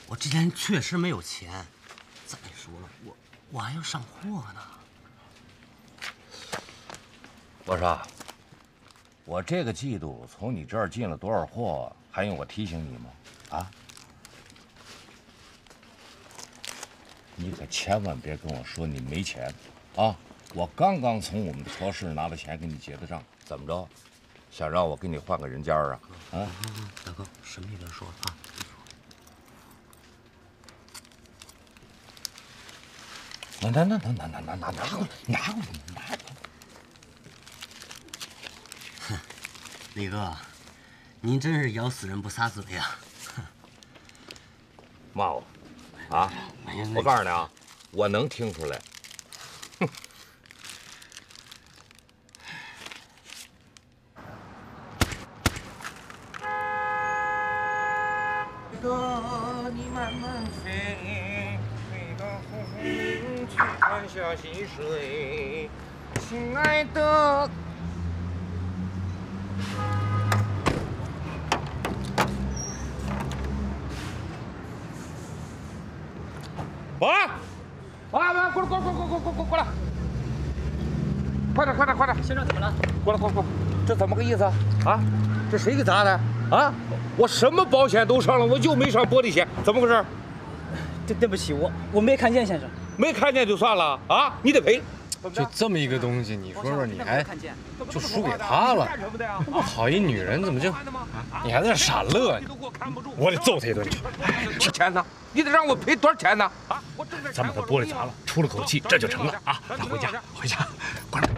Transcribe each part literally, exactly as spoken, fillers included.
我这天确实没有钱。再说了，我我还要上货呢。 我说，我这个季度从你这儿进了多少货，还用我提醒你吗？啊？你可千万别跟我说你没钱，啊！我刚刚从我们的超市拿了钱给你结的账，怎么着？想让我给你换个人家啊？啊！ 大哥，什么也别说啊。 拿拿拿拿拿拿拿拿拿过来，拿过来，拿过来！ 哼，李哥，您真是咬死人不撒嘴呀！ 骂我啊！我告诉你啊，我能听出来。哼！ 哥，你慢慢飞。 去看下溪水，亲爱的。喂，啊，来，过来，过来，过来，过来，过来，过来，快点，快点，快点！ 先生怎么了？ 过来，过来，过来，这怎么个意思啊？啊，这谁给砸的？啊，我什么保险都上了，我就没上玻璃险，怎么回事？ 对，对不起，我我没看见，先生。 没看见就算了啊，你得赔。 就这么一个东西，你说说你还就输给他了？那么好一女人，怎么就你还在这傻乐？我得揍他一顿去！ 这钱呢？你得让我赔多少钱呢？啊， 咱把他玻璃砸了，出了口气，这就成了啊！咱回家，回家，快点！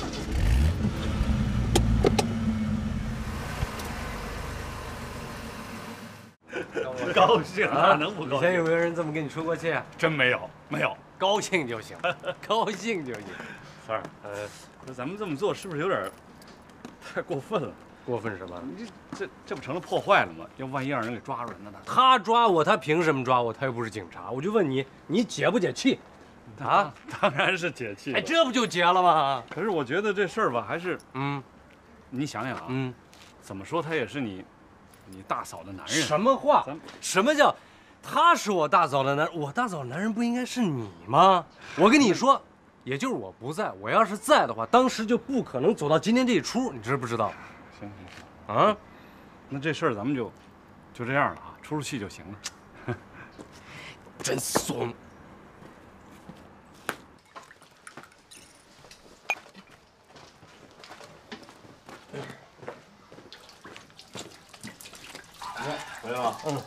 高兴啊，能不高兴？ 以前有没有人这么跟你说过气啊？ 真没有，没有。 高兴就行，高兴就行。 三儿，呃，那咱们这么做是不是有点太过分了？ 过分什么？ 你这这这不成了破坏了吗？要万一让人给抓住了，那哪？ 他抓我，他凭什么抓我？他又不是警察。我就问你，你解不解气？啊？ 当然是解气了。 哎，这不就结了吗？ 可是我觉得这事儿吧，还是， 嗯， 你想想啊，嗯，怎么说他也是你，你大嫂的男人。 什么话？什么叫？ 他是我大嫂的男人，我大嫂的男人不应该是你吗？我跟你说，也就是我不在，我要是在的话，当时就不可能走到今天这一出，你知不知道？ 行行行，啊，那这事儿咱们就就这样了啊，出出气就行了。 真怂！ 回来了。嗯。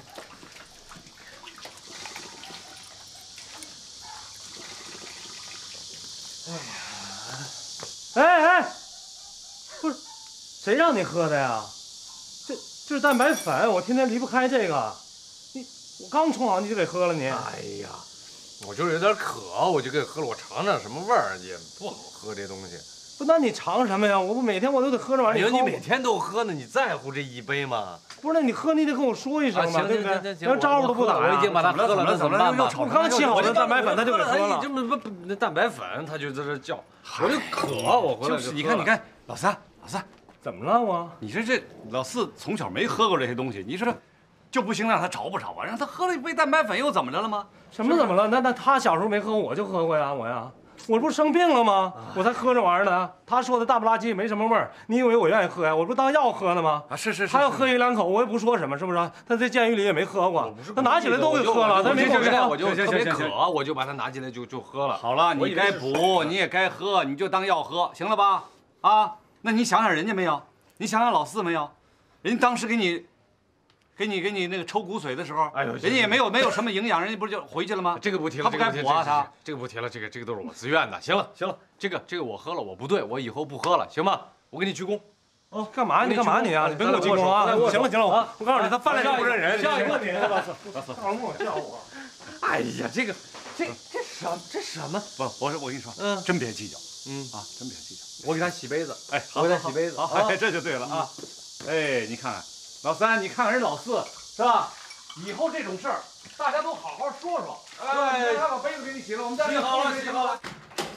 哎呀，哎哎，不是，谁让你喝的呀？这这是蛋白粉，我天天离不开这个。你我刚冲好你就给喝了你。 哎呀，我就是有点渴，我就给喝了，我尝尝什么味儿，也不好喝这东西。 不，那你尝什么呀？我不每天我都得喝这玩意儿。 哎呦，你每天都喝呢，你在乎这一杯吗？ 不是，那你喝你得跟我说一声嘛，对不对？连招呼都不打， 我已经把它喝了，那怎么办吧？ 我刚沏好的蛋白粉，他就给喝了。 这么不那蛋白粉，他就在这叫，我就渴，我回来就是你看，你看，老三，老三， 怎么了我？ 你说这老四从小没喝过这些东西，你说就不行让他找不着啊？让他喝了一杯蛋白粉又怎么着了吗？ 什么怎么了？那那他小时候没喝，我就喝过呀，我呀。 我不是生病了吗？我才喝这玩意儿呢。他说的大不拉几没什么味儿，你以为我愿意喝呀？我不当药喝呢吗？ 啊，是是是。 他要喝一两口，我也不说什么，是不是？他在监狱里也没喝过，他拿起来都给喝了。他没口渴，我就特别渴，我就把它拿起来就就喝了。 好了，你该补，你也该喝，你就当药喝，行了吧？啊，那你想想人家没有？你想想老四没有？人当时给你。 给你给你那个抽骨髓的时候，哎呦，人家也没有没有什么营养，人家不是就回去了吗？ 这个不提了， 他不该补啊，他这个不提了，这个这个都是我自愿的。行了行了，这个这个我喝了，我不对，我以后不喝了，行吗？我给你鞠躬。 哦，干嘛你干嘛你啊？你别给我鞠躬啊！行了行了，我我告诉你，他翻来就不认人。下一个你，老四，老四，告诉我叫我。 哎呀，这个这这什这什么？ 不，我我跟你说，嗯，真别计较，嗯啊，真别计较。 我给他洗杯子， 哎， 我给他洗杯子， 好，哎，这就对了啊。哎，你看看，老三，你看看人老四。 是吧？以后这种事儿，大家都好好说说。哎，他把杯子给你洗了，我们再洗好了，洗好了。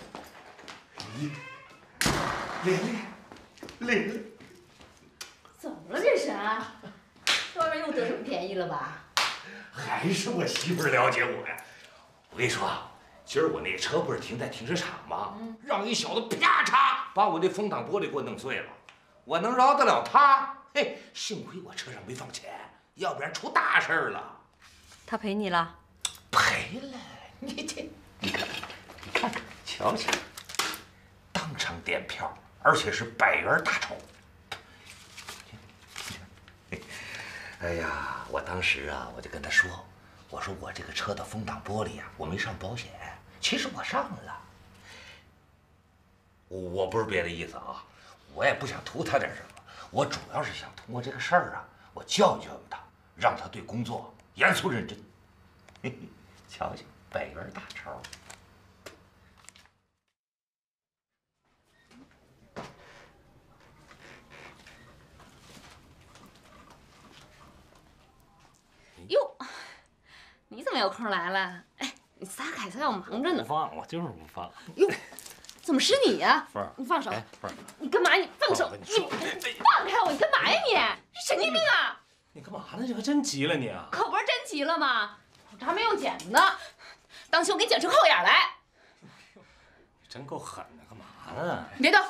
玲玲，玲玲， 怎么了这是啊？这外面又得什么便宜了吧？ 还是我媳妇儿了解我呀。我跟你说啊，今儿我那车不是停在停车场吗？让一小子啪嚓把我那风挡玻璃给我弄碎了。我能饶得了他？嘿，幸亏我车上没放钱，要不然出大事儿了。 他赔你了？ 赔了？你这，你看，你看看，瞧瞧，当场点票，而且是百元大钞。哎呀，我当时啊，我就跟他说，我说我这个车的风挡玻璃呀、啊，我没上保险，其实我上了。我我不是别的意思啊，我也不想图他点什么，我主要是想通过这个事儿啊，我教育教育他，让他对工作严肃认真。嘿嘿，瞧瞧，百元大钞。 哟，你怎么有空来了？哎，你撒开，他要忙着呢。 不放，我就是不放。 哟，怎么是你呀？ 凤儿， 你放手！ 凤儿， 你干嘛？你放手！你放开我！你干嘛呀你？你神经病啊！ 你干嘛呢？这还真急了你啊！ 可不是真急了吗？我这还没用剪子呢，当心我给你剪出扣眼来！ 真够狠的，干嘛呢？ 你别动！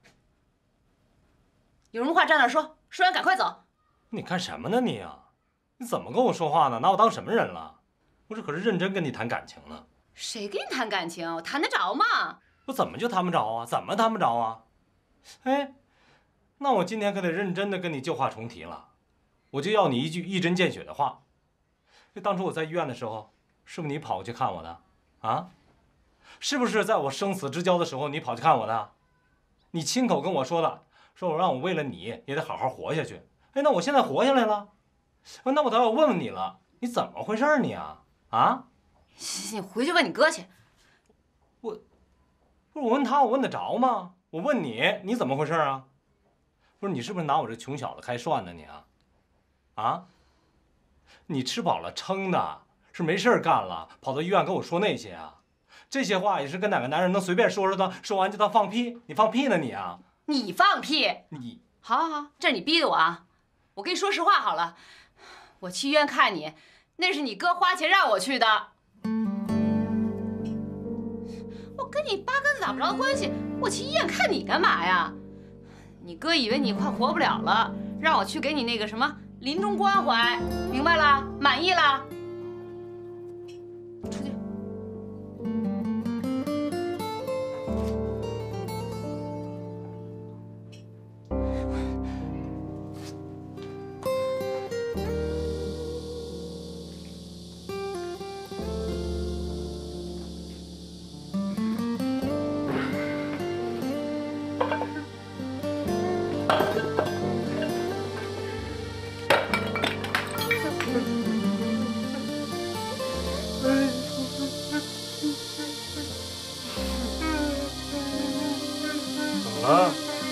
有什么话站那说，说完赶快走。 你干什么呢你啊？你怎么跟我说话呢？拿我当什么人了？我这可是认真跟你谈感情呢。 谁跟你谈感情？我谈得着吗？ 我怎么就谈不着啊？怎么谈不着啊？哎，那我今天可得认真的跟你旧话重提了，我就要你一句一针见血的话。这当初我在医院的时候，是不是你跑过去看我的？啊？是不是在我生死之交的时候你跑去看我的？你亲口跟我说的，说我让我为了你也得好好活下去。哎，那我现在活下来了。那我倒要问问你了，你怎么回事你啊？啊？ 行行，你回去问你哥去。 我，不是我问他，我问得着吗？我问你，你怎么回事啊？不是你是不是拿我这穷小子开涮呢你啊？啊？你吃饱了撑的，是没事干了，跑到医院跟我说那些啊？这些话也是跟哪个男人能随便说说的？说完就当放屁？你放屁呢你啊？ 你放屁！ 你好好好，这是你逼的我啊！我跟你说实话好了。我去医院看你，那是你哥花钱让我去的。我跟你八竿子打不着关系，我去医院看你干嘛呀？你哥以为你快活不了了，让我去给你那个什么临终关怀，明白了？满意了？出去。 啊？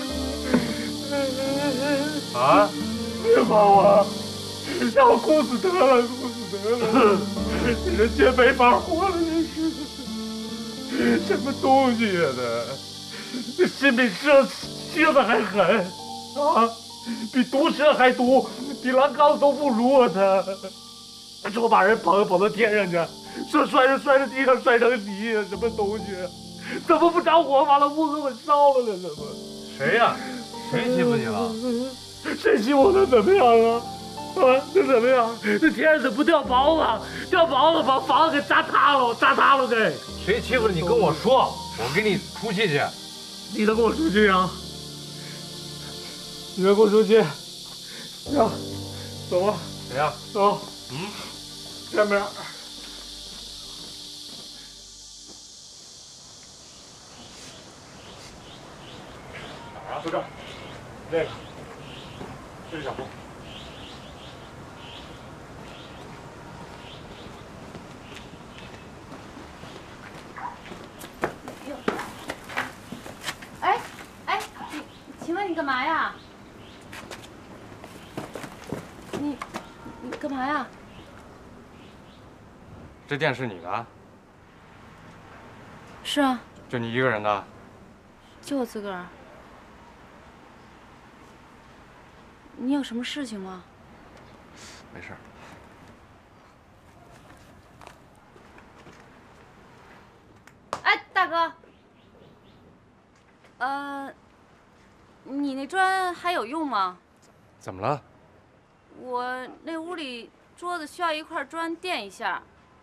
啊！ 别把我，让我哭死得了，哭死得了！人间没法活了，这是什么东西呀？这，这心比蛇蝎子还狠啊！比毒蛇还毒，比狼羔都不如啊！他说把人捧捧到天上去，说摔着摔着地上摔成泥呀，什么东西？怎么不着火把那屋子给烧了呢？怎么？ 谁呀？谁欺负你了？ 谁欺负我能怎么样啊？啊，那怎么样？那天上怎么不掉雹子？掉雹子把房子给砸塌了，砸塌了给。 谁欺负了你？跟我说，我给你出气去。 你能跟我出气啊？你能跟我出气？呀，走吧。 谁呀？ 走。嗯，前面。哪儿啊？就这儿。那个。这是小峰。 哎哎，你请问你干嘛呀？你你干嘛呀？ 这店是你的？ 是啊， 就你一个人的？ 就我自个儿。你有什么事情吗？ 没事。 大哥，呃，你那砖还有用吗？ 怎么了？ 我那屋里桌子需要一块砖垫一下。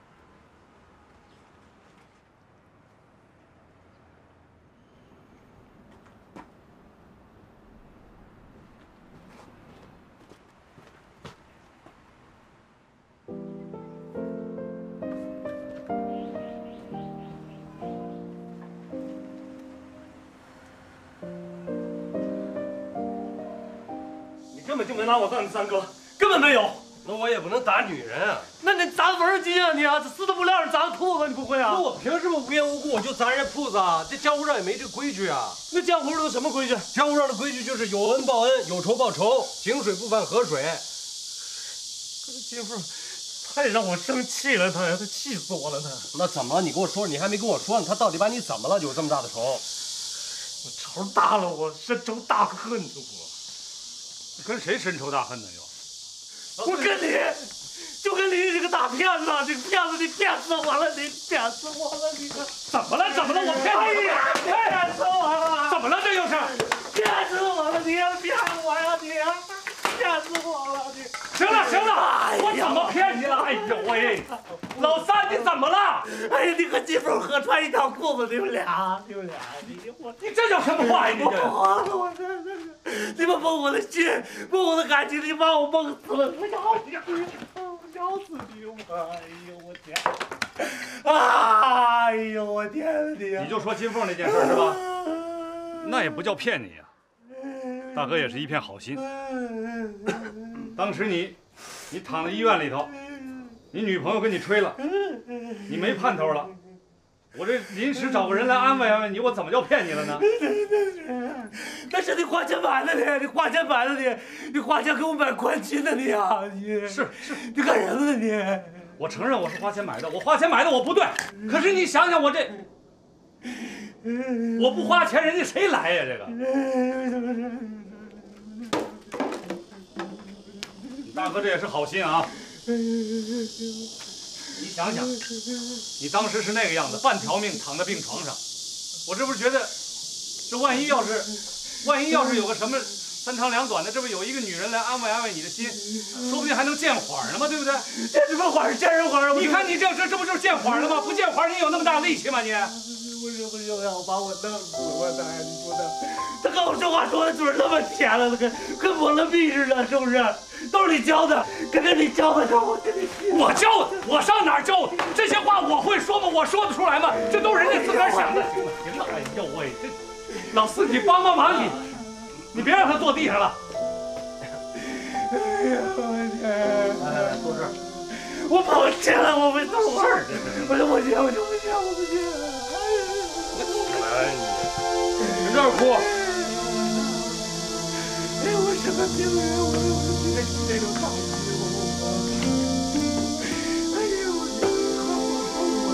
根本就没拿我当你三哥，根本没有。 那我也不能打女人啊。 那你砸文鸡啊你啊，这死都不亮你砸个兔子，你不会啊？ 那我凭什么无缘无故我就砸人家铺子啊？这江湖上也没这规矩啊。 那江湖上有什么规矩？ 江湖上的规矩就是有恩报恩，有仇报仇，井水不犯河水。 可是金凤太让我生气了，他呀，他气死我了，他。 那怎么了？你跟我说，你还没跟我说呢。他到底把你怎么了？有这么大的仇？ 我仇大了，我深仇大恨的我。 跟谁深仇大恨呢？又， 我跟你，就跟你这个大骗子，这个骗子，你骗死我了，你骗死我了，你怎么了？怎么了？我骗你！哎呀，骗死我了！怎么了？这又是骗死我了！你骗我呀！你骗死我了！你行了行了，我怎么骗你了？哎呦喂，老三你怎么了？哎呀，你和金凤合穿一条裤子，你们俩，你们俩，你我你这叫什么话呀？你这我我这这，你们蒙我的心，蒙我的感情，你把我蒙死了！我咬你，我咬死你！我哎呦我天！哎呦我天你！ 你就说金凤那件事是吧？那也不叫骗你呀，大哥也是一片好心。当时你，你躺在医院里头，你女朋友跟你吹了，你没盼头了。我这临时找个人来安慰安慰你，我怎么就骗你了呢？ 那是你花钱买的你，你花钱买的你，你花钱给我买冠军的你啊！你是是， 你干什么呢你？ 我承认我是花钱买的，我花钱买的我不对。可是你想想我这，我不花钱，人家谁来呀？这个。大哥这也是好心啊！你想想，你当时是那个样子，半条命躺在病床上，我这不是觉得，这万一要是，万一要是有个什么三长两短的，这不有一个女人来安慰安慰你的心，说不定还能见缓呢嘛，对不对？ 见什么缓？见人缓？ 你看你这这这不就是见缓了吗？不见缓，你有那么大力气吗你？ 不是不是要把我弄死我他呀？你说的，他跟我说话说的嘴那么甜了，跟跟抹了蜜似的，是不是？都是你教的，跟着你教的，我跟你我教的，我上哪儿教的？这些话我会说吗？我说得出来吗？这都是人家自个儿想的。行了行了，哎呦喂，这老四你帮帮忙，你你别让他坐地上了。 哎呀我天！ 来来来，坐这儿。 我跑进了，我没动事儿，我就不行，我就不行，我不行。 哎你，你这儿哭。 哎，我什么病人？我我这个这种大病，我哎呀，我我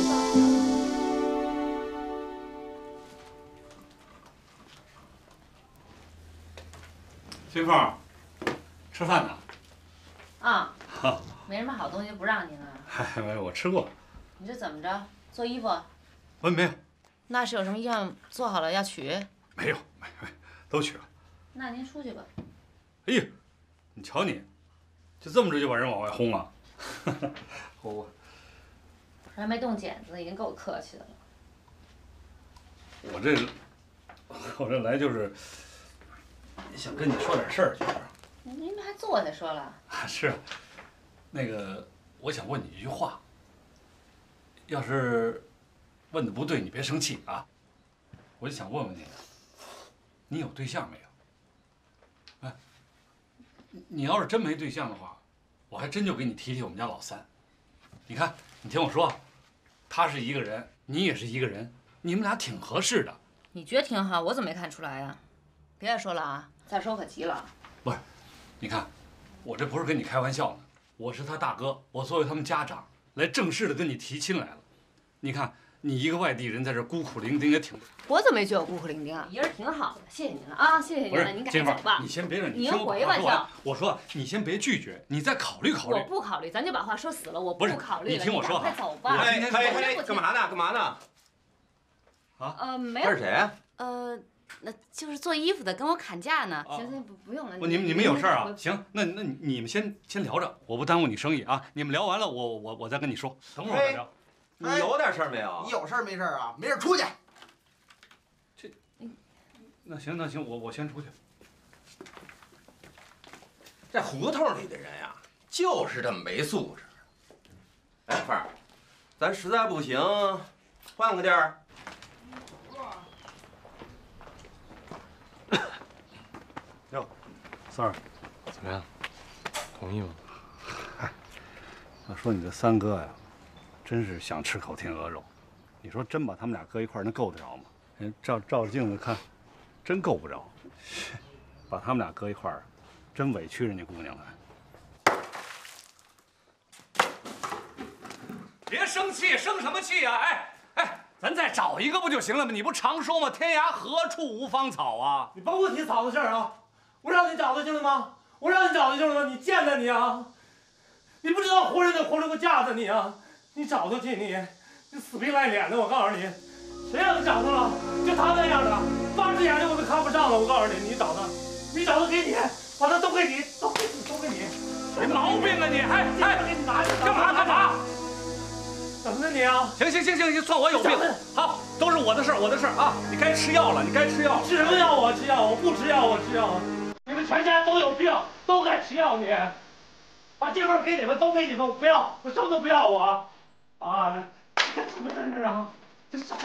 金凤，吃饭呢？ 啊，没什么好东西不让你了。 嗨，没有，我吃过。 你这怎么着？做衣服？ 我没有。 那是有什么衣裳做好了要取？ 没有，没没，都取了。 那您出去吧。 哎呀，你瞧你，就这么着就把人往外轰啊！我还没动剪子，已经够客气的了。 我这我这来就是想跟你说点事儿，就是。 您还坐下说了？ 是，那个我想问你一句话，要是问的不对，你别生气啊。我就想问问你，你有对象没有？哎，你要是真没对象的话，我还真就给你提提我们家老三。你看，你听我说，他是一个人，你也是一个人，你们俩挺合适的。 你觉得挺好，我怎么没看出来呀？别再说了啊，再说可急了。 不是，你看，我这不是跟你开玩笑呢，我是他大哥，我作为他们家长来正式的跟你提亲来了。你看，你一个外地人在这孤苦伶仃也挺…… 我怎么没觉得我孤苦伶仃啊？一人挺好的，谢谢您了啊，谢谢您了，您赶紧走吧。 你先别让你您回吧，就我说，你先别拒绝，你再考虑考虑。 我不考虑，咱就把话说死了，我不考虑了。 你听我说， 快走吧。 哎哎， 干嘛呢？干嘛呢？ 啊？ 呃，没有。 他是谁啊？ 呃，那就是做衣服的，跟我砍价呢。行行，不不用了。 不，你们你们有事啊？行，那那你们先先聊着，我不耽误你生意啊。你们聊完了，我我我再跟你说。等会儿我再聊。 你有点事儿没有？你有事儿没事儿啊？没事出去。 这，那行那行，我我先出去。 这胡同里的人呀，就是这么没素质。哎，凤儿，咱实在不行，换个地儿。 哟，三儿， 怎么样？同意吗？ 嗨，我说你这三哥呀，真是想吃口天鹅肉。你说真把他们俩搁一块儿，能够得着吗？人照照着镜子看，真够不着。把他们俩搁一块儿，真委屈人家姑娘了。别生气，生什么气呀、啊？哎哎，咱再找一个不就行了吗？你不常说吗？天涯何处无芳草啊！ 你甭给我提草的事儿啊！我让你找他去了吗？我让你找他去了吗？你贱呐你啊！你不知道活人得活出个架子你啊！你找他去你，你死皮赖脸的！我告诉你，谁让你找他了？就他那样的，八只眼睛我都看不上了！我告诉你，你找他，你找他给你，把他都给你，都给你，都给你！ 没毛病啊你！哎哎， 给你拿去干嘛干嘛？ 怎么的你啊？ 行行行行行，算我有病。好，都是我的事儿，我的事儿啊！你该吃药了，你该吃药。 吃什么药？我吃药，我不吃药，我吃药。你们全家都有病，都该吃药你。把这份给你们，都给你们，我不要，我什么都不要我。啊，这怎么回事啊？这啥？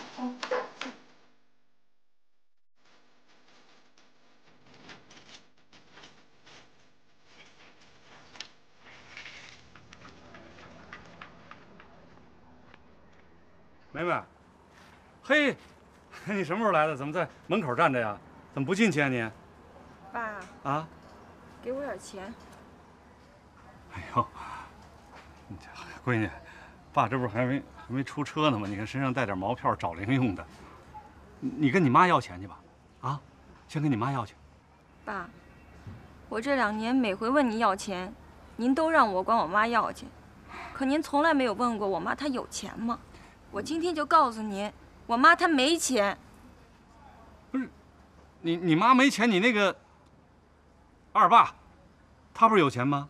梅梅，嘿，你什么时候来的？怎么在门口站着呀？怎么不进去啊你？ 爸。 啊？ 给我点钱。 哎呦，闺女，爸这不是还没还没出车呢吗？你看身上带点毛票找零用的，你跟你妈要钱去吧，啊，先跟你妈要去。 爸，我这两年每回问您要钱，您都让我管我妈要去，可您从来没有问过我妈她有钱吗？我今天就告诉您，我妈她没钱。 不是，你你妈没钱，你那个二爸，他不是有钱吗？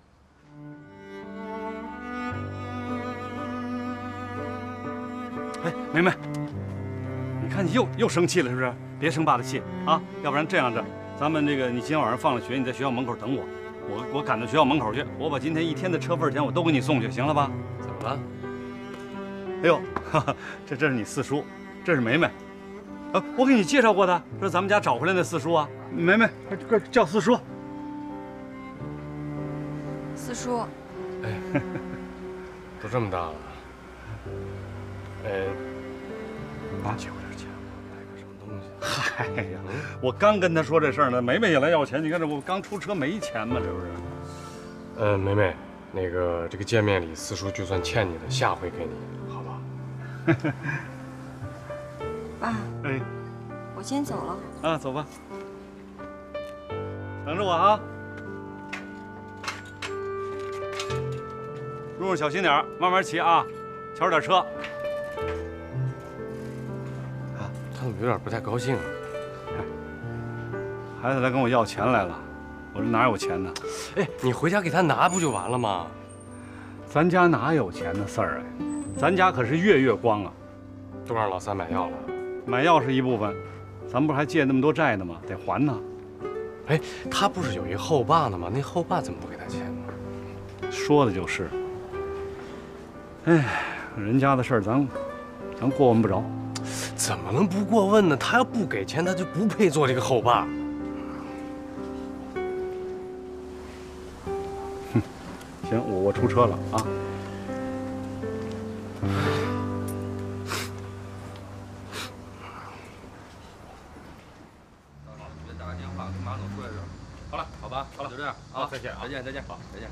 哎，梅梅，你看你又又生气了是不是？别生爸的气啊，要不然这样着，咱们这个你今天晚上放了学，你在学校门口等我，我我赶到学校门口去，我把今天一天的车份钱我都给你送去，行了吧？ 怎么了？ 哎呦，哈哈，这这是你四叔，这是梅梅，呃，我给你介绍过的，这是咱们家找回来的四叔啊。梅梅，快叫四叔。 四叔。 哎，都这么大了，哎， 啊， 借我点钱，买个什么东西？ 嗨呀，我刚跟他说这事儿呢，梅梅也来要钱，你看这我刚出车没钱嘛，这不是？ 呃，梅梅，那个这个见面礼，四叔就算欠你的，下回给你。 爸， 哎， 我先走了。 啊，走吧，等着我啊。路上小心点，慢慢骑啊，瞧着点车。 啊，他怎么有点不太高兴啊？ 孩子来跟我要钱来了，我这哪有钱呢？ 哎，你回家给他拿不就完了吗？ 咱家哪有钱的事儿啊？咱家可是月月光啊， 都让老三买药了。 买药是一部分，咱不是还借那么多债呢吗？得还呢。 哎，他不是有一后爸呢吗？那后爸怎么不给他钱呢？ 说的就是。哎，人家的事儿咱咱过问不着。 怎么能不过问呢？他要不给钱，他就不配做这个后爸。 哼，行，我我出车了啊。 好了，好吧，好了，就这样啊，再见啊，再见，再见，好，再见。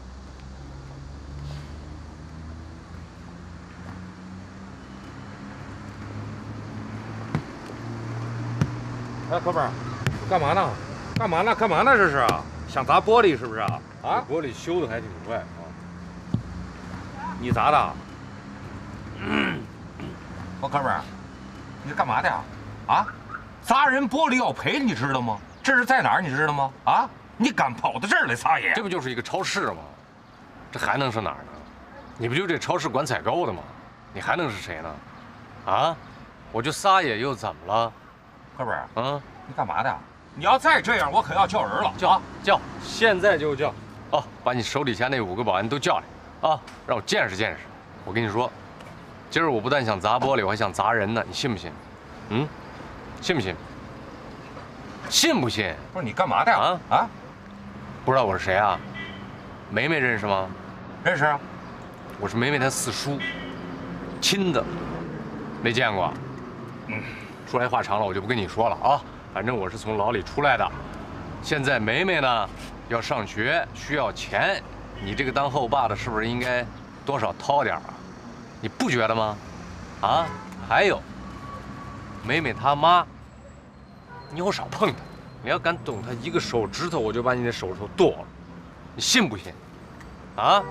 哎，哥们儿，干嘛呢？干嘛呢？干嘛呢？这是啊？想砸玻璃是不是啊？啊， 玻璃修的还挺快啊。 你砸的？嗯。我哥们儿，你是干嘛的呀？ 啊，砸人玻璃要赔，你知道吗？这是在哪儿？你知道吗？啊，你敢跑到这儿来撒野？ 这不就是一个超市吗？这还能是哪儿呢？你不就这超市管采购的吗？你还能是谁呢？啊，我就撒野又怎么了？ 哥们儿， 嗯， 你干嘛的？你要再这样，我可要叫人了。 叫叫，现在就叫！哦，把你手底下那五个保安都叫来，啊，让我见识见识。我跟你说，今儿我不但想砸玻璃，我还想砸人呢，你信不信？嗯，信不信？信不信？ 不是你干嘛的呀？啊啊！ 不知道我是谁啊？梅梅认识吗？ 认识啊。 我是梅梅她四叔，亲的，没见过。嗯，说来话长了，我就不跟你说了啊。反正我是从牢里出来的，现在梅梅呢要上学，需要钱，你这个当后爸的是不是应该多少掏点啊？你不觉得吗？啊，还有，梅梅她妈，你以少碰她，你要敢动她一个手指头，我就把你的手指头剁了，你信不信？啊？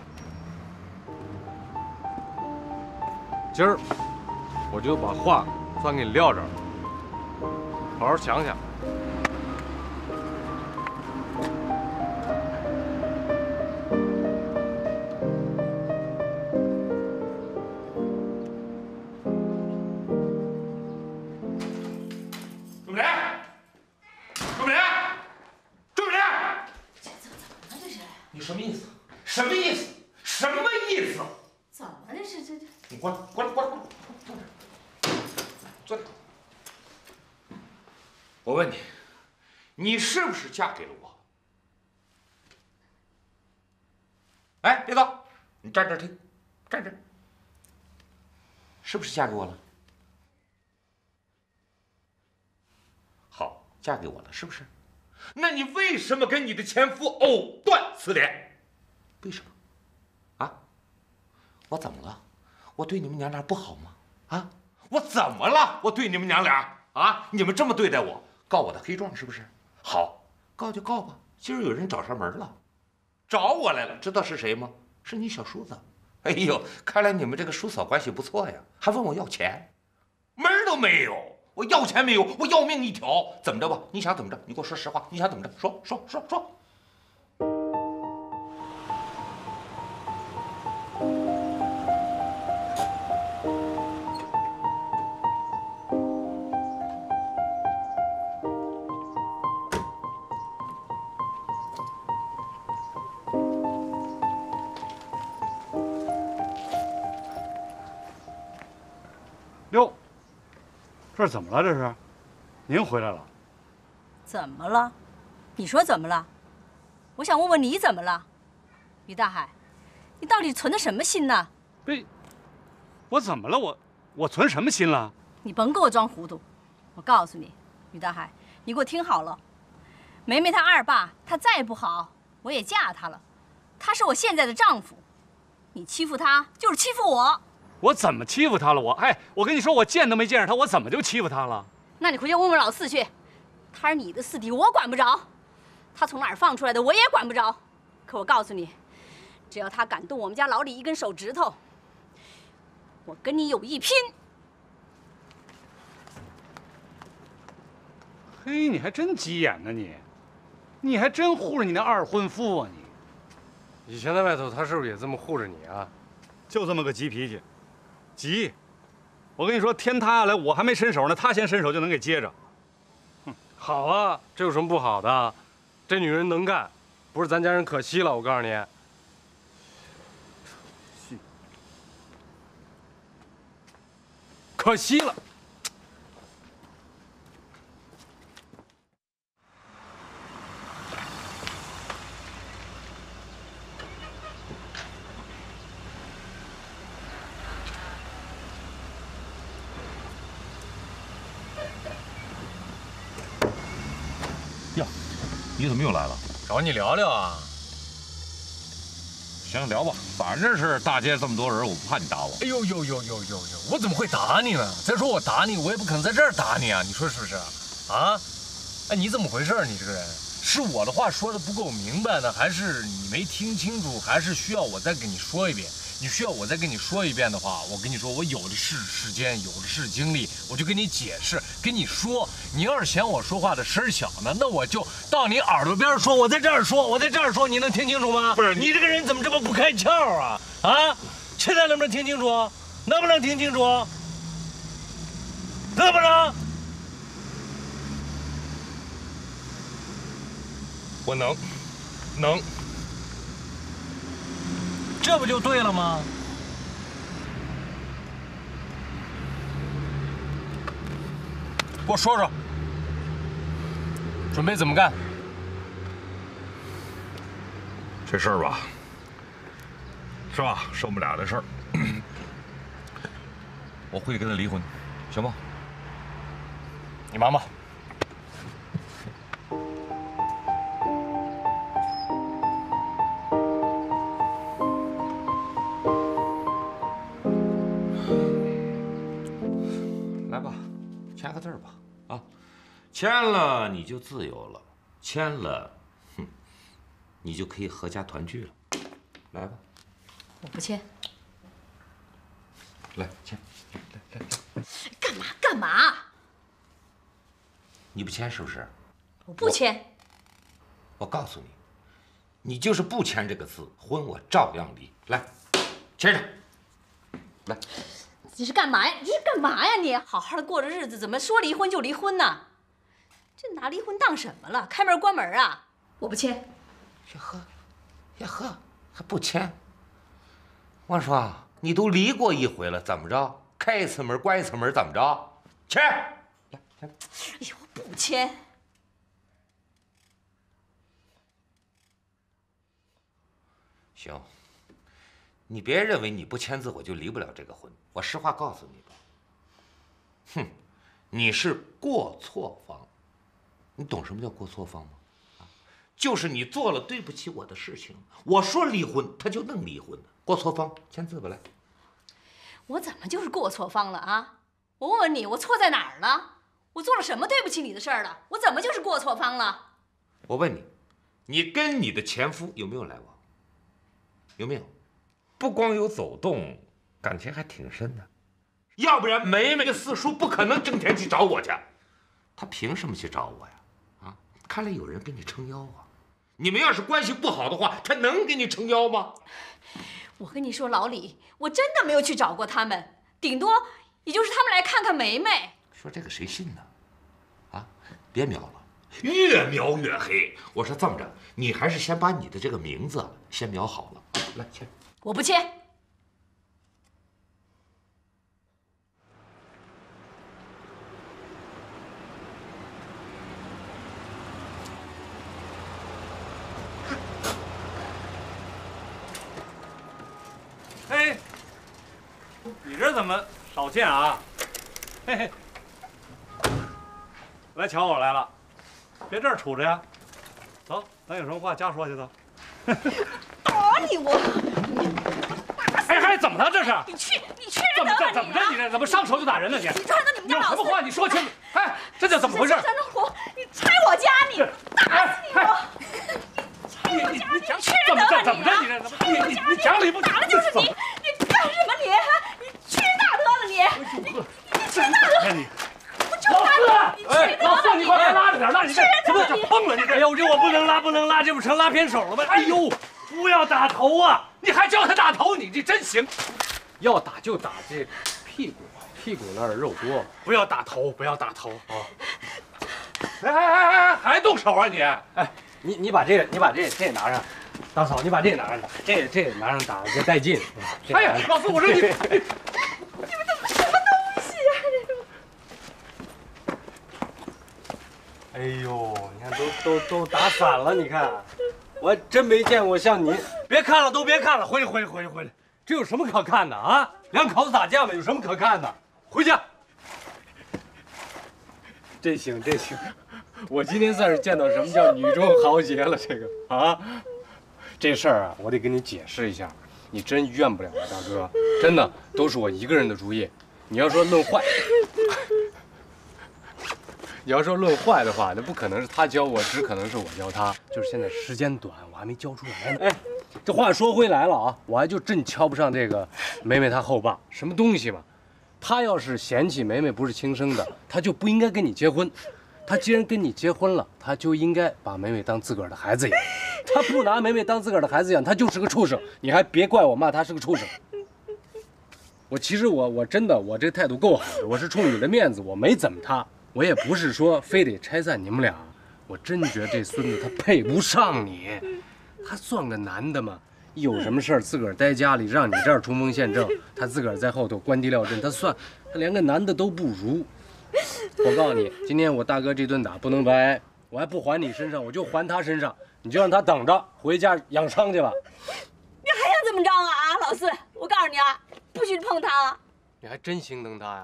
今儿我就把话算给你撂这儿。好好想想。 朱美莲，朱美莲，朱美莲， 这这怎么了？这是？ 你什么意思？什么意思？什么意思？ 怎么了？这是这这？ 你过来，过来，过来，过来，坐这，坐这。我问你，你是不是嫁给了我？哎，别走，你站这儿听，站这儿。是不是嫁给我了？好，嫁给我了，是不是？那你为什么跟你的前夫藕断丝连？为什么？啊？我怎么了？我对你们娘俩不好吗？啊？我怎么了？我对你们娘俩啊？你们这么对待我？告我的黑状是不是？好，告就告吧。今儿有人找上门了，找我来了，知道是谁吗？是你小叔子。哎呦，看来你们这个叔嫂关系不错呀，还问我要钱，门儿都没有。我要钱没有，我要命一条。怎么着吧？你想怎么着？你给我说实话，你想怎么着？说说说说。 哟，这是怎么了？这是，您回来了？ 怎么了？你说怎么了？我想问问你怎么了？于大海，你到底存的什么心呢？ 不，我怎么了？我我存什么心了？ 你甭给我装糊涂！我告诉你，于大海，你给我听好了。梅梅她二爸他再不好，我也嫁他了，他是我现在的丈夫。你欺负他就是欺负我。 我怎么欺负他了？我哎，我跟你说，我见都没见着他，我怎么就欺负他了？ 那你回去问问老四去，他是你的四弟，我管不着。他从哪儿放出来的，我也管不着。可我告诉你，只要他敢动我们家老李一根手指头，我跟你有一拼。 嘿，你还真急眼呢你，你还真护着你那二婚夫啊你！以前在外头，他是不是也这么护着你啊？ 就这么个急脾气。急，我跟你说，天塌下来我还没伸手呢，他先伸手就能给接着。 哼，好啊，这有什么不好的？这女人能干，不是咱家人可惜了。我告诉你，可惜了。 呀，你怎么又来了？ 找你聊聊啊。 行，聊吧，反正是大街这么多人，我不怕你打我。 哎呦呦呦呦呦呦！我怎么会打你呢？再说我打你，我也不可能在这儿打你啊！你说是不是？啊？哎，你怎么回事？你这个人，是我的话说的不够明白呢，还是你没听清楚，还是需要我再给你说一遍？ 你需要我再跟你说一遍的话，我跟你说，我有的是时间，有的是精力，我就跟你解释，跟你说。你要是嫌我说话的声小呢，那我就到你耳朵边说，我在这儿说，我在这儿说，你能听清楚吗？不是，你这个人怎么这么不开窍啊？啊，现在能不能听清楚？能不能听清楚？能不能？ 我能，能。 这不就对了吗？给我说说，准备怎么干？ 这事儿吧，是吧？是我们俩的事儿。我会跟他离婚，行吗？ 你忙吧。 签个字吧，啊，签了你就自由了，签了，哼，你就可以合家团聚了。来吧， 我不签。 来签，来来来。 干嘛干嘛？ 你不签是不是？ 我不签。 我告诉你，你就是不签这个字，婚我照样离。来，签上。来。 你是干嘛呀？你是干嘛呀？你好好的过着日子，怎么说离婚就离婚呢？这拿离婚当什么了？开门关门啊！我不签。 呀呵，呀呵，还不签？我说你都离过一回了，怎么着？开一次门关一次门，怎么着？签！来签。 哎呦，我不签。 行。你别认为你不签字我就离不了这个婚，我实话告诉你吧，哼，你是过错方，你懂什么叫过错方吗？啊，就是你做了对不起我的事情，我说离婚他就能离婚的，过错方，签字吧来。 我怎么就是过错方了啊？我问问你，我错在哪儿了？我做了什么对不起你的事儿了？我怎么就是过错方了？ 我问你，你跟你的前夫有没有来往？有没有？不光有走动，感情还挺深的。要不然梅梅跟四叔不可能整天去找我去，他凭什么去找我呀？啊，看来有人给你撑腰啊！你们要是关系不好的话，他能给你撑腰吗？ 我跟你说，老李，我真的没有去找过他们，顶多也就是他们来看看梅梅。 说这个谁信呢？啊，别瞄了，越描越黑。我说这么着，你还是先把你的这个名字先描好了，来签。 我不签。 嘿，你这怎么少见啊？嘿嘿，来瞧我来了，别这儿杵着呀。走，咱有什么话家说去走。 打你我！ 哎哎，怎么了这是？ 你去，你去怎么这怎么着？你这怎么上手就打人了你？ 你穿到你们家有什么话你说清楚。哎，这叫怎么回事？ 山东虎，你拆我家你，打死你我！ 你你你讲怎么着？怎么着？你这怎么？你你你讲理不？ 打的就是你，你干什么你？你去大德了你！你你去大德！你不就他？你去老四，你快点拉着点，拉你这怎么这崩了？你这哎呦，这我不能拉，不能拉，这不成拉偏手了吗？哎呦，不要打头啊！你还教他打头，你这真行。要打就打这屁股，屁股那儿肉多，不要打头，不要打头啊！哎哎哎哎，还动手啊你？哎，你你把这个，你把这这拿上，大嫂，你把这拿上打，这这拿上打这带劲。哎呀，老四，我说你，你们怎么什么东西啊？这个。 哎呦，你看都都都打散了，你看，我真没见过像你。别看了，都别看了，回去回去回去回去。这有什么可看的啊？两口子打架嘛，有什么可看的？回去。这行这行，我今天算是见到什么叫女中豪杰了。这个啊，这事儿啊，我得跟你解释一下，你真怨不了我大哥，真的都是我一个人的主意。你要说论坏，你要说论坏的话，那不可能是他教我，只可能是我教他。就是现在时间短，我还没教出来呢。哎， 这话说回来了啊，我还就真瞧不上这个梅梅她后爸，什么东西嘛？他要是嫌弃梅梅不是亲生的，他就不应该跟你结婚。他既然跟你结婚了，他就应该把梅梅当自个儿的孩子养。他不拿梅梅当自个儿的孩子养，他就是个畜生。你还别怪我骂他是个畜生。我其实我我真的我这态度够好的，我是冲你的面子，我没怎么他，我也不是说非得拆散你们俩。我真觉得这孙子他配不上你。他算个男的吗？一有什么事儿自个儿待家里，让你这儿冲锋陷阵，他自个儿在后头关敌料阵，他算他连个男的都不如。我告诉你，今天我大哥这顿打不能白挨，我还不还你身上，我就还他身上，你就让他等着回家养伤去吧。 你还想怎么着啊啊，老四！我告诉你啊，不许碰他啊！ 你还真心疼他呀？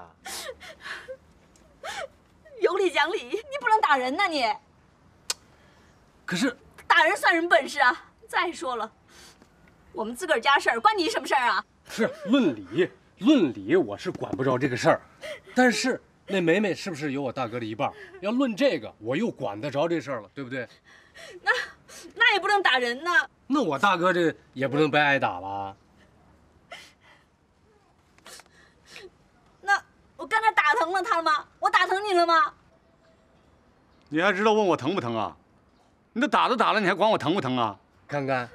有理讲理，你不能打人呐你！ 可是打人算什么本事啊？再说了，我们自个儿家事儿，关你什么事儿啊？ 是论理，论理我是管不着这个事儿，但是那梅梅是不是有我大哥的一半？要论这个，我又管得着这事儿了，对不对？ 那那也不能打人呢。 那我大哥这也不能白挨打吧？ 那我刚才打疼了他了吗？我打疼你了吗？ 你还知道问我疼不疼啊？你都打都打了，你还管我疼不疼啊？ 看看，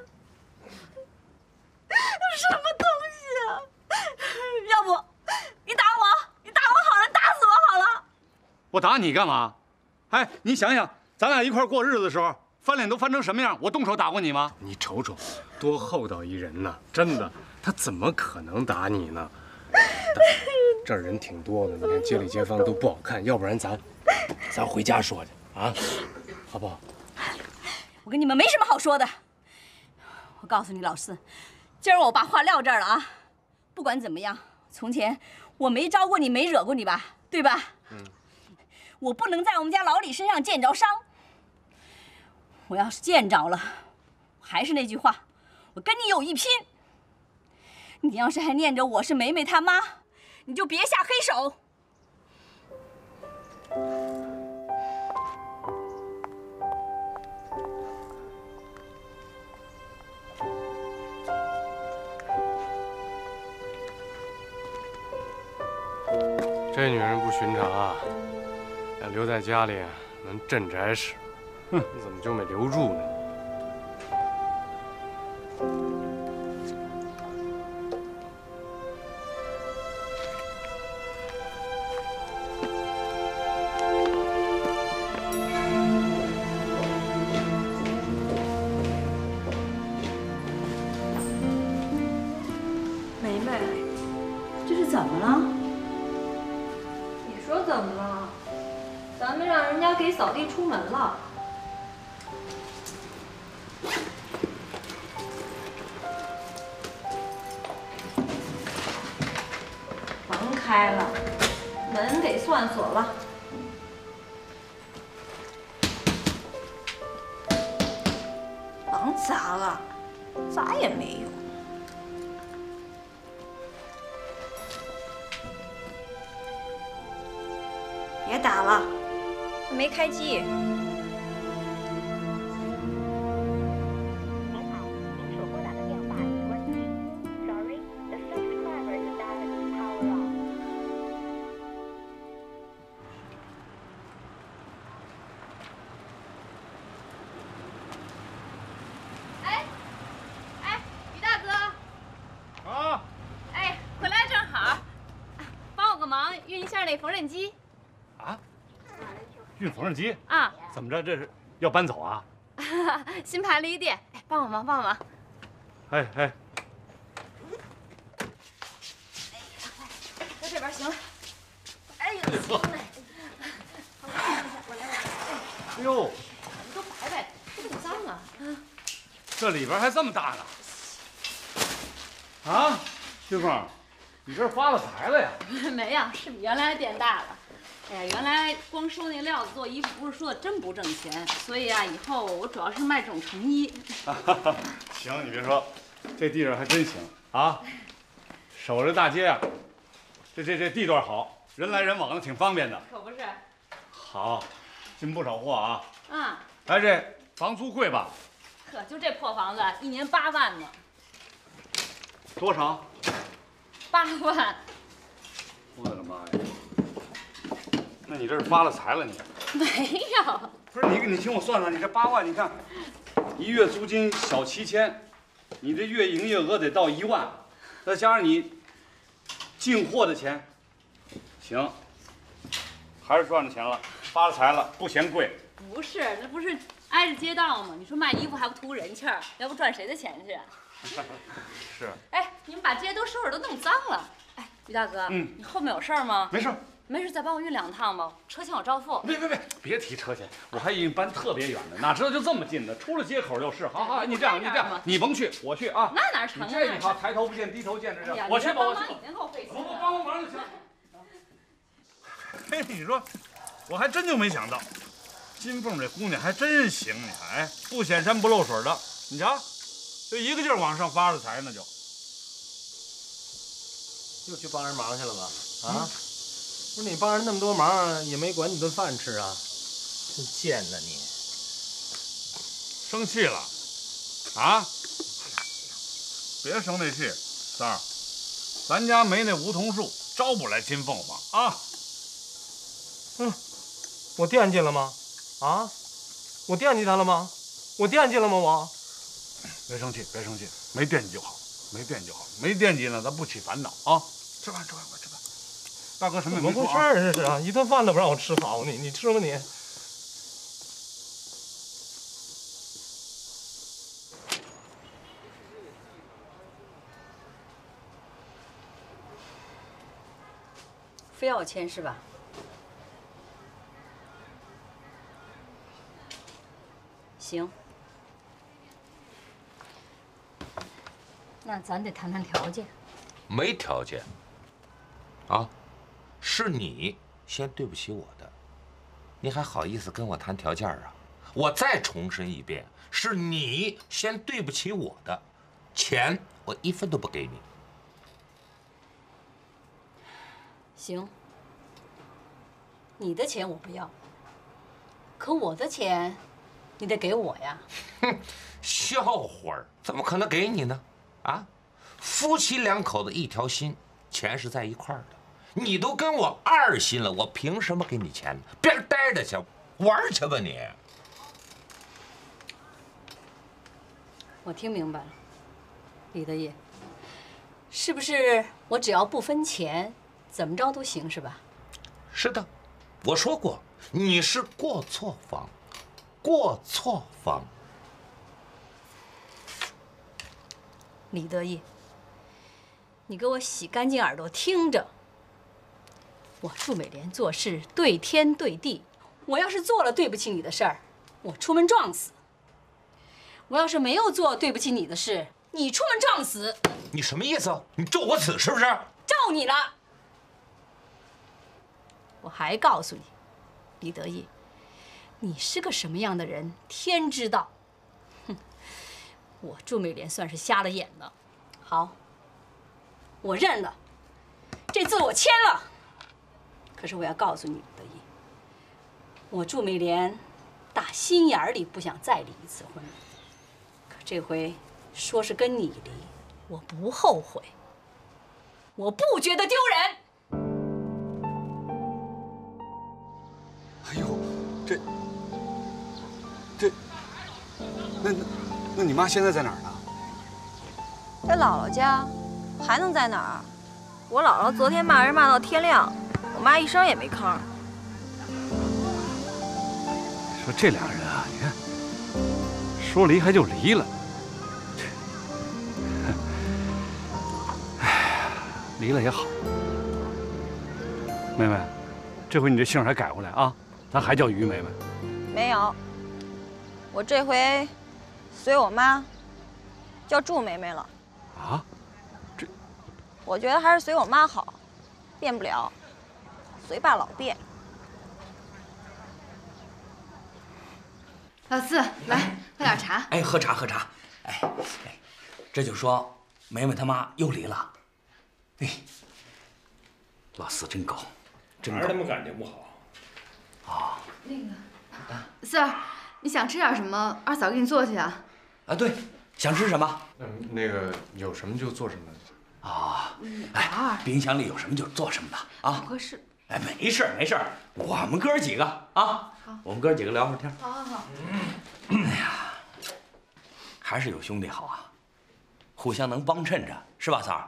什么东西啊？要不你打我，你打我好了，打死我好了。 我打你干嘛？哎，你想想，咱俩一块过日子的时候，翻脸都翻成什么样？我动手打过你吗？ 你瞅瞅，多厚道一人呐！真的，他怎么可能打你呢？这儿人挺多的，你看街里街坊都不好看，要不然咱咱回家说去啊，好不好？ 我跟你们没什么好说的。我告诉你，老四，今儿我把话撂这儿了啊。不管怎么样，从前我没招过你，没惹过你吧，对吧？嗯。我不能在我们家老李身上见着伤。我要是见着了，还是那句话，我跟你有一拼。你要是还念着我是梅梅他妈，你就别下黑手。 这女人不寻常啊，要留在家里能镇宅使。哼，你怎么就没留住呢？ 梅梅， 这是怎么了？ 你说怎么了？咱们让人家给扫地出门了。门开了，门给算锁了。房砸了，砸也没有。别打了，没开机。 哎，哎，于大哥。 啊。 哎，回来正好，帮我个忙，运一下那缝纫机。 啊？运缝纫机啊？ 怎么着？这是要搬走啊？ 新排了一店，哎，帮我忙，帮我忙。 哎哎， 在这边行了。哎呦， 呵，哎呦， 你都摆摆，这么脏啊！嗯， 这里边还这么大呢。啊，金凤，你这发了财了呀？ 没有，是比原来店大了。哎呀，原来光收那料子做衣服，不是说的真不挣钱，所以啊，以后我主要是卖这种成衣。 行，你别说，这地方还真行啊，守着大街啊，这这这地段好，人来人往的，挺方便的。 可不是。 好，进不少货啊。 嗯。 哎，这房租贵吧？ 呵，就这破房子，一年八万呢。 多少？ 八万。 我的妈呀！那你这是发了财了你？ 没有。 不是你，你听我算算，你这八万，你看，一月租金小七千，你这月营业额得到一万，再加上你进货的钱，行，还是赚了钱了，发了财了，不嫌贵。 不是，那不是挨着街道吗？你说卖衣服还不图人气儿，要不赚谁的钱去？ 是。 哎，你们把这些都收拾，都弄脏了。哎，于大哥，嗯，你后面有事儿吗？ 没事。 没事，再帮我运两趟吧，车钱我照付。 别别别，别提车钱，我还以为搬特别远的，哪知道就这么近的，出了街口就是。好好，你这样，你这样，你甭去，我去啊。 那哪成啊？ 你这一套抬头不见低头见，这是。我去吧，我去。 你真够费劲。 我帮帮忙就行。 嘿，你说，我还真就没想到，金凤这姑娘还真行，你看，哎，不显山不露水的，你瞧，就一个劲儿往上发了财呢，就。 又去帮人忙去了吧？啊？不是你帮人那么多忙，也没管你顿饭吃啊！真贱呐你！ 生气了？啊？别生那气，三儿，咱家没那梧桐树，招不来金凤凰啊！ 嗯，我惦记了吗？啊？我惦记他了吗？我惦记了吗？我？ 别生气，别生气，没惦记就好，没惦记就好，没惦记呢，咱不起烦恼啊！吃饭，吃饭，快吃饭。大哥什么也没说啊。 怎么回事这是啊？一顿饭都不让我吃好，你你吃吗你？ 非要我签是吧？行，那咱得谈谈条件。 没条件。啊，是你先对不起我的，你还好意思跟我谈条件啊？我再重申一遍，是你先对不起我的，钱我一分都不给你。 行，你的钱我不要，可我的钱你得给我呀。 哼，笑话儿，怎么可能给你呢？啊，夫妻两口子一条心，钱是在一块儿的。你都跟我二心了，我凭什么给你钱呢？边待着去，玩去吧你！ 我听明白了，李德义，是不是我只要不分钱，怎么着都行是吧？ 是的，我说过，你是过错方，过错方。 李德义，你给我洗干净耳朵听着。我祝美莲做事对天对地，我要是做了对不起你的事儿，我出门撞死；我要是没有做对不起你的事，你出门撞死。 你什么意思？你咒我死是不是？ 咒你了。我还告诉你，李德义，你是个什么样的人，天知道。哼，我祝美莲算是瞎了眼了。好，我认了，这字我签了。可是我要告诉你，德义，我祝美莲打心眼里不想再离一次婚，可这回说是跟你离，我不后悔，我不觉得丢人。 哎呦，这这，那那那你妈现在在哪儿呢？ 在姥姥家，还能在哪儿？我姥姥昨天骂人骂到天亮。我妈一声也没吭。 说这俩人啊，你看，说离还就离了。哎呀，离了也好。梅梅，这回你这姓还改回来啊？咱还叫于梅梅。 没有，我这回随我妈叫祝梅梅了。 啊？这？ 我觉得还是随我妈好，变不了。随爸老变。 老四，来喝点茶。 哎，喝茶喝茶。哎哎，这就说梅梅他妈又离了。哎，老四真高，真高。 哪儿他们感情不好？ 啊。 那个，四儿，你想吃点什么？二嫂给你做去啊。 啊，对，想吃什么？ 嗯，那个有什么就做什么。 啊，哎，冰箱里有什么就做什么吧。啊， 不合适。 哎，没事没事，我们哥几个啊，我们哥几个聊会儿天。 好好好。 哎呀，还是有兄弟好啊，互相能帮衬着，是吧，三儿？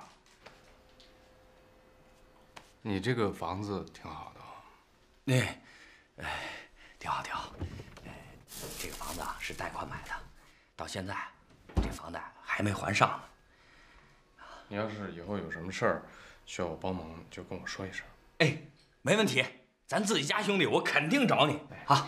你这个房子挺好的。 那，哎，挺好挺好。哎，这个房子啊是贷款买的，到现在这房贷还没还上呢。 你要是以后有什么事儿需要我帮忙，就跟我说一声。 哎，没问题，咱自己家兄弟，我肯定找你啊。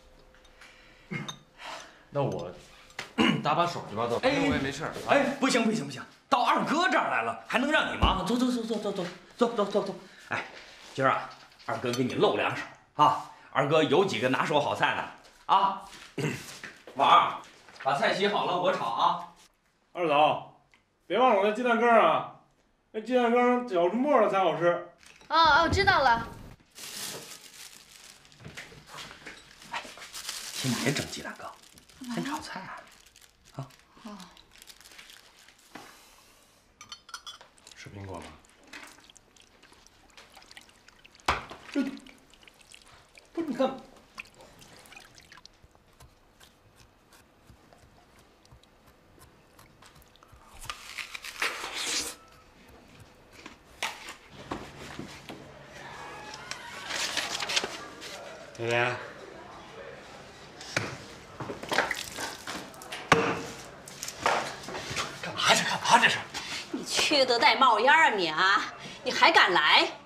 那我搭把手去吧，到哎， 我也没事。 哎，不行不行不行，到二哥这儿来了，还能让你忙？走走走走走走走走走走。哎，今儿啊，二哥给你露两手啊！二哥有几个拿手好菜呢啊！婉儿，把菜洗好了，我炒啊。 二嫂，别忘了那鸡蛋羹啊，那鸡蛋羹搅出沫了才好吃。 哦哦，知道了。 先别整鸡蛋羹，先炒菜啊！啊。 哦。 吃苹果吗？ 这不是你看。 蕾蕾， 干嘛这干嘛这是？ 你缺德带冒烟啊你啊！你还敢来？